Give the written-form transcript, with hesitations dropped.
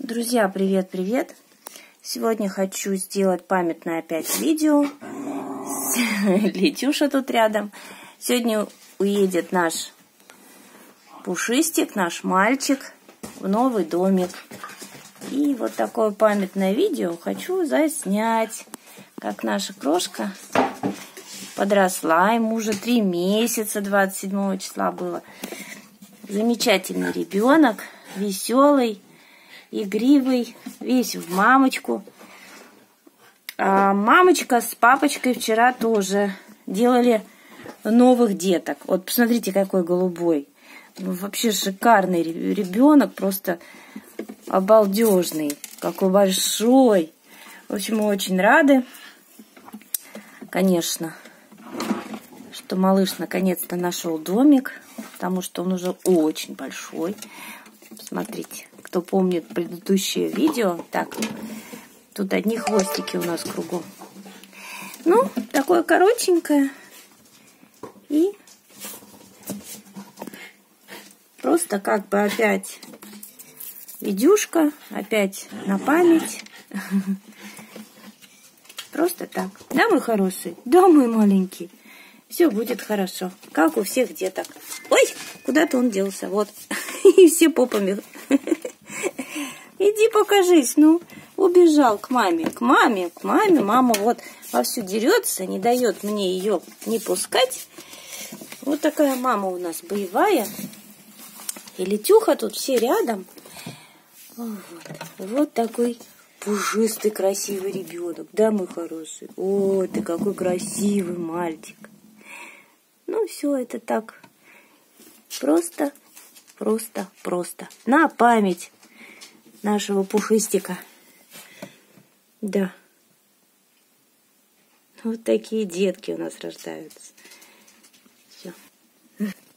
Друзья, привет-привет! Сегодня хочу сделать памятное опять видео. Летюша тут рядом. Сегодня уедет наш пушистик, наш мальчик в новый домик. И вот такое памятное видео хочу заснять, как наша крошка подросла. Ему уже 3 месяца, 27 числа было. Замечательный ребенок, веселый, игривый, весь в мамочку. А мамочка с папочкой вчера тоже делали новых деток. Вот посмотрите, какой голубой. Вообще шикарный ребенок, просто обалдежный, какой большой. В общем, мы очень рады, конечно, что малыш наконец-то нашел домик, потому что он уже очень большой. Смотрите, кто помнит предыдущее видео. Так, тут одни хвостики у нас кругом. Ну, такое коротенькое. И просто как бы опять видюшка, опять на память. Просто так. Да, мой хороший? Да, мой маленький. Все будет хорошо. Как у всех деток. Ой, куда-то он делся. Вот. И все попами. Иди покажись. Ну, убежал к маме. К маме. Мама вот вовсю дерется, не дает мне ее не пускать. Вот такая мама у нас боевая. И Летюха тут все рядом. Вот такой пушистый, красивый ребенок. Да, мой хороший? О, ты какой красивый мальчик. Ну, все это так просто. На память нашего пушистика. Да. Вот такие детки у нас рождаются. Все.